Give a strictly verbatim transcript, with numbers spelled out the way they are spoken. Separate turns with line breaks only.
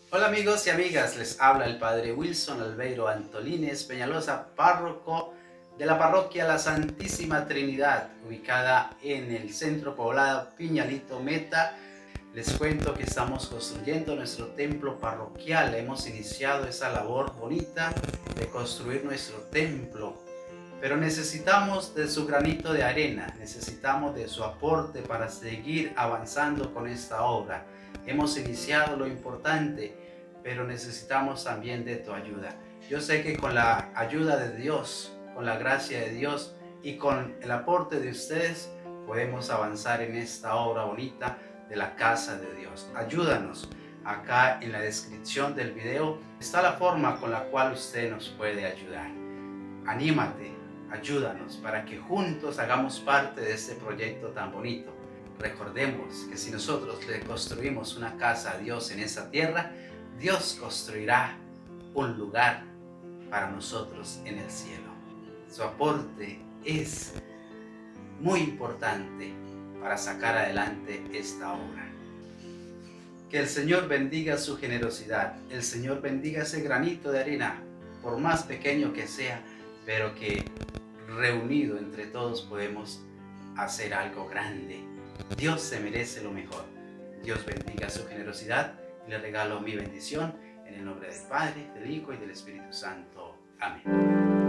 Hola amigos y amigas, les habla el Padre Wilson Albeiro Antolínez Peñalosa, párroco de la parroquia La Santísima Trinidad, ubicada en el centro poblado Piñalito Meta. Les cuento que estamos construyendo nuestro templo parroquial. Hemos iniciado esa labor bonita de construir nuestro templo, pero necesitamos de su granito de arena, necesitamos de su aporte para seguir avanzando con esta obra. Hemos iniciado lo importante, pero necesitamos también de tu ayuda. Yo sé que con la ayuda de Dios, con la gracia de Dios y con el aporte de ustedes, podemos avanzar en esta obra bonita de la casa de Dios. Ayúdanos. Acá en la descripción del video está la forma con la cual usted nos puede ayudar. Anímate, ayúdanos para que juntos hagamos parte de este proyecto tan bonito. Recordemos que si nosotros le construimos una casa a Dios en esta tierra, Dios construirá un lugar para nosotros en el cielo. Su aporte es muy importante para sacar adelante esta obra. Que el Señor bendiga su generosidad, el Señor bendiga ese granito de arena, por más pequeño que sea, pero que reunido entre todos podemos hacer algo grande. Dios se merece lo mejor. Dios bendiga su generosidad y le regalo mi bendición en el nombre del Padre, del Hijo y del Espíritu Santo. Amén.